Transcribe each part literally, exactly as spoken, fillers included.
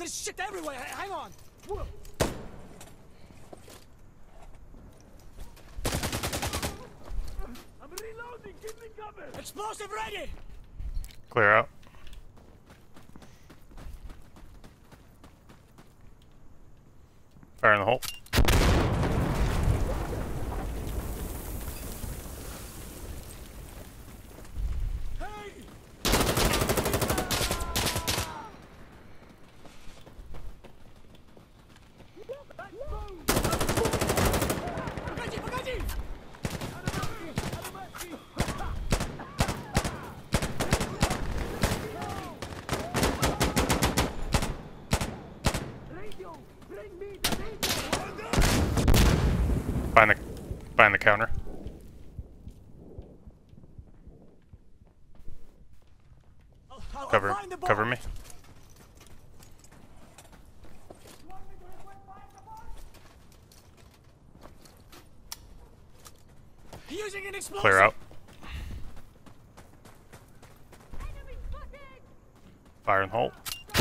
There's shit everywhere. H hang on. Whoa. I'm reloading. Give me cover. Explosive ready. Clear out. Fire in the hole. Find the, find the counter. I'll, I'll Cover, find the cover me. Using an explosive. Clear out. Fire in the hole.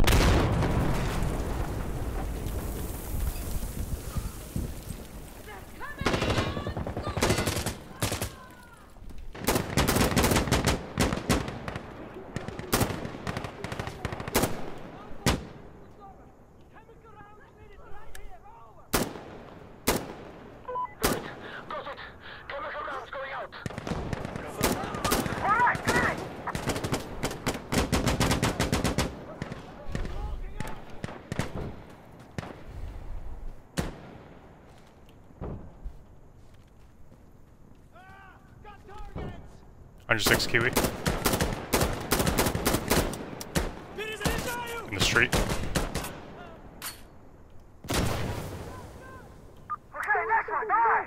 one oh six Kiwi. In the street. Okay, next one, die!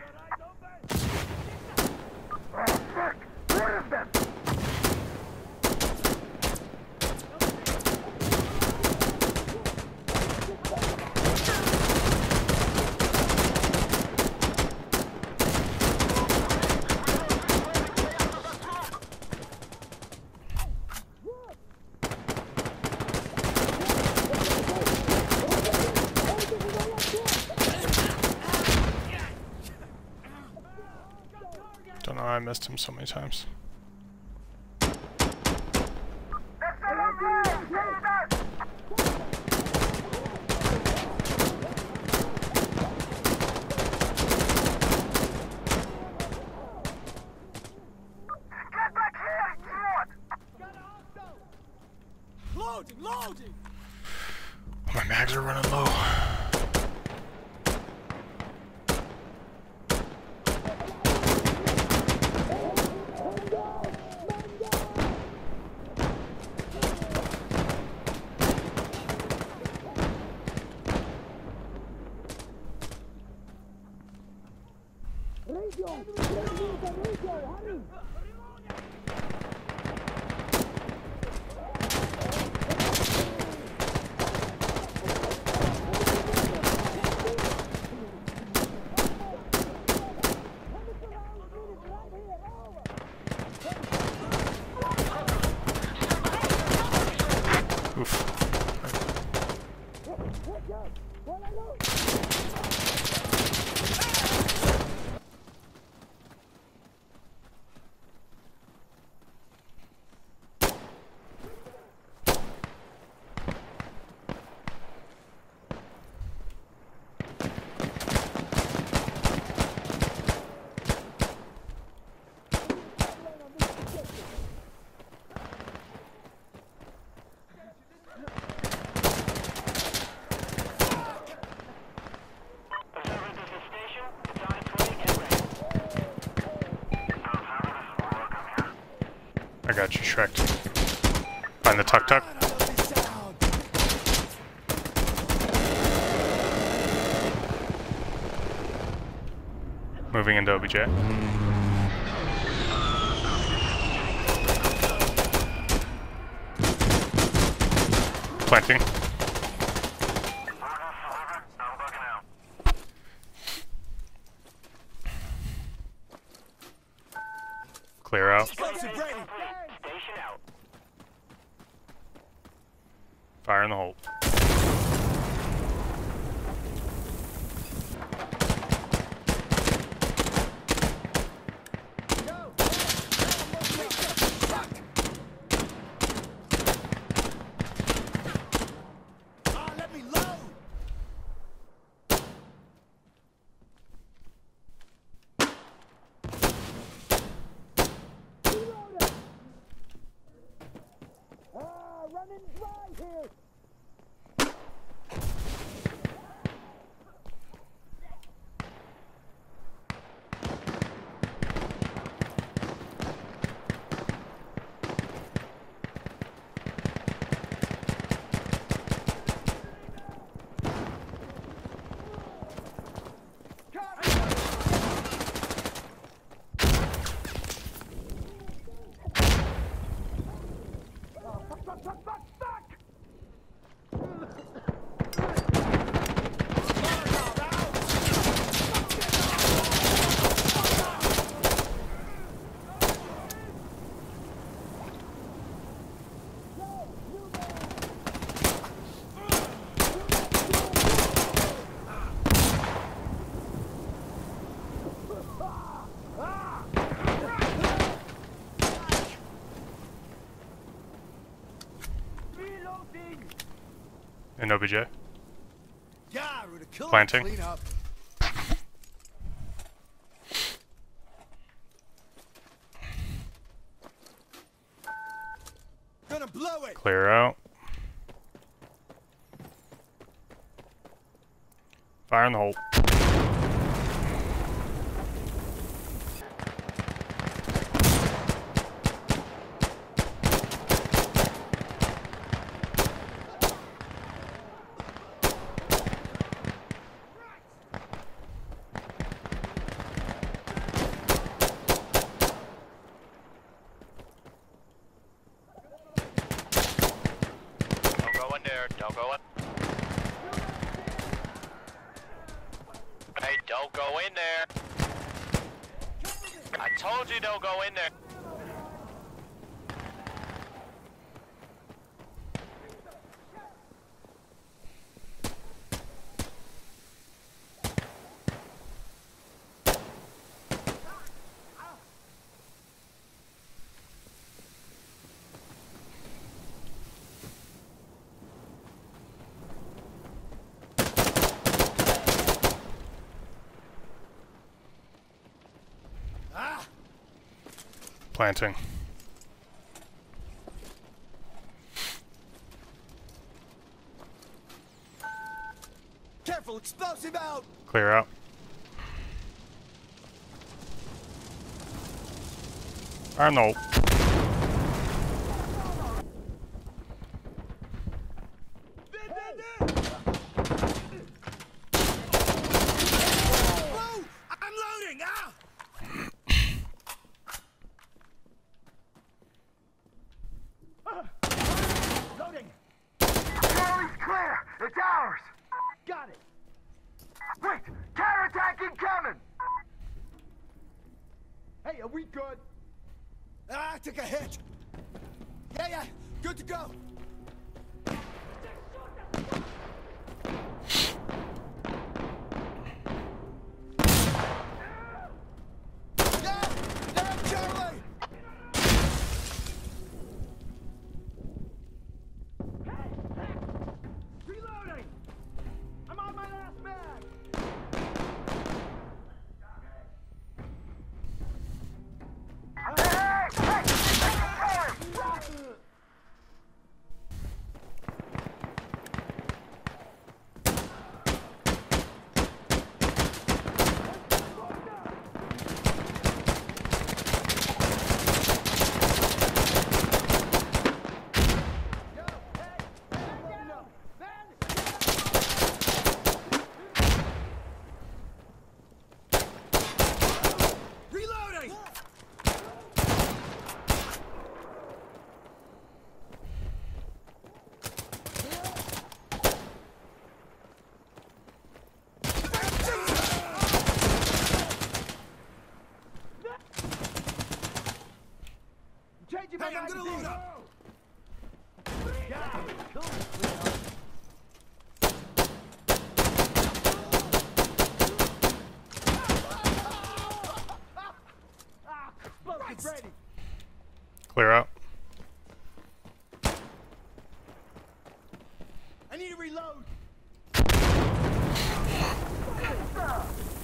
Oh, fuck! One of them! Don't know how I missed him so many times. Loading, loading. My mags are running low. Radio! Radio! Hurry! Oof. I got you, Shrek. Find the tuk tuk. Moving into O B J. Planting. Clear out. Fire in the hole. An O B J. Yeah, we're the killer. Planting. Clean up. Gonna blow it. Clear out. Fire in the hole. Don't go in. Hey, don't go in there. I told you don't go in there. Planting. Careful, explosive out. Clear out. Fire in the hole. Whoa! I'm loading. Ah! Loading. Charlie's clear. It's ours. Got it. Wait, counterattack incoming. Hey, are we good? Ah, I took a hit. Yeah, yeah, good to go. Yeah, yeah, Charlie. Reloading. I'm on my last mag. Hey, hey, hey, Reloading. Changing my Hey, I'm gonna magazine. load up. Yeah, cool. Ah, explosive ready. Clear out. I need to reload.